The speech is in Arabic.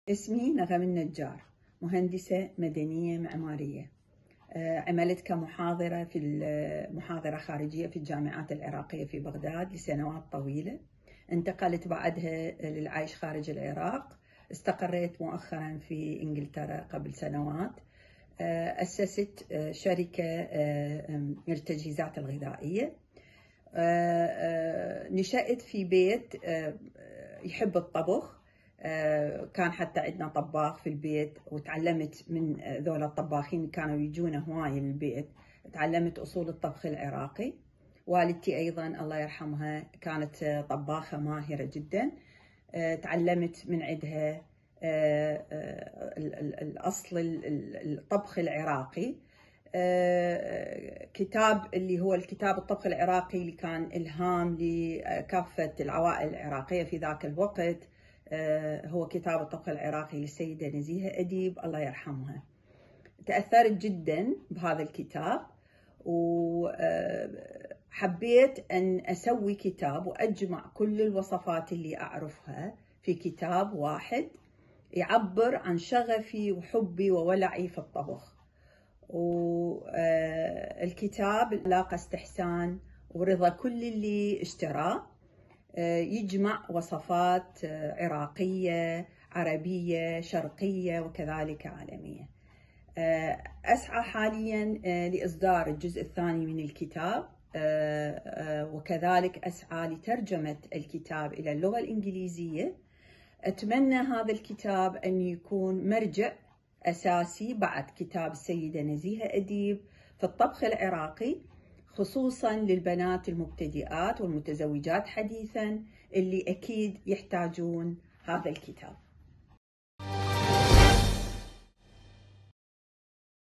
اسمي نغم النجار، مهندسة مدنية معمارية. عملت كمحاضرة محاضرة خارجية في الجامعات العراقية في بغداد لسنوات طويلة. انتقلت بعدها للعيش خارج العراق. استقريت مؤخرا في إنجلترا قبل سنوات. أسست شركة للتجهيزات الغذائية. نشأت في بيت يحب الطبخ. كان حتى عندنا طباخ في البيت، وتعلمت من ذولا الطباخين كانوا يجون هواي للبيت. تعلمت أصول الطبخ العراقي. والدتي أيضا الله يرحمها كانت طباخة ماهرة جدا. تعلمت من عندها الأصل الطبخ العراقي. كتاب اللي هو الكتاب الطبخ العراقي اللي كان إلهام لكافة العوائل العراقية في ذاك الوقت، هو كتاب الطبخ العراقي للسيدة نزيهة أديب الله يرحمها. تأثرت جدا بهذا الكتاب، وحبيت أن أسوي كتاب وأجمع كل الوصفات اللي أعرفها في كتاب واحد يعبر عن شغفي وحبي وولعي في الطبخ. والكتاب لاقى استحسان ورضا كل اللي اشتراه. يجمع وصفات عراقية، عربية، شرقية، وكذلك عالمية. أسعى حاليا لإصدار الجزء الثاني من الكتاب، وكذلك أسعى لترجمة الكتاب إلى اللغة الإنجليزية. أتمنى هذا الكتاب أن يكون مرجع أساسي بعد كتاب السيدة نزيهة أديب في الطبخ العراقي، خصوصاً للبنات المبتدئات والمتزوجات حديثاً اللي أكيد يحتاجون هذا الكتاب.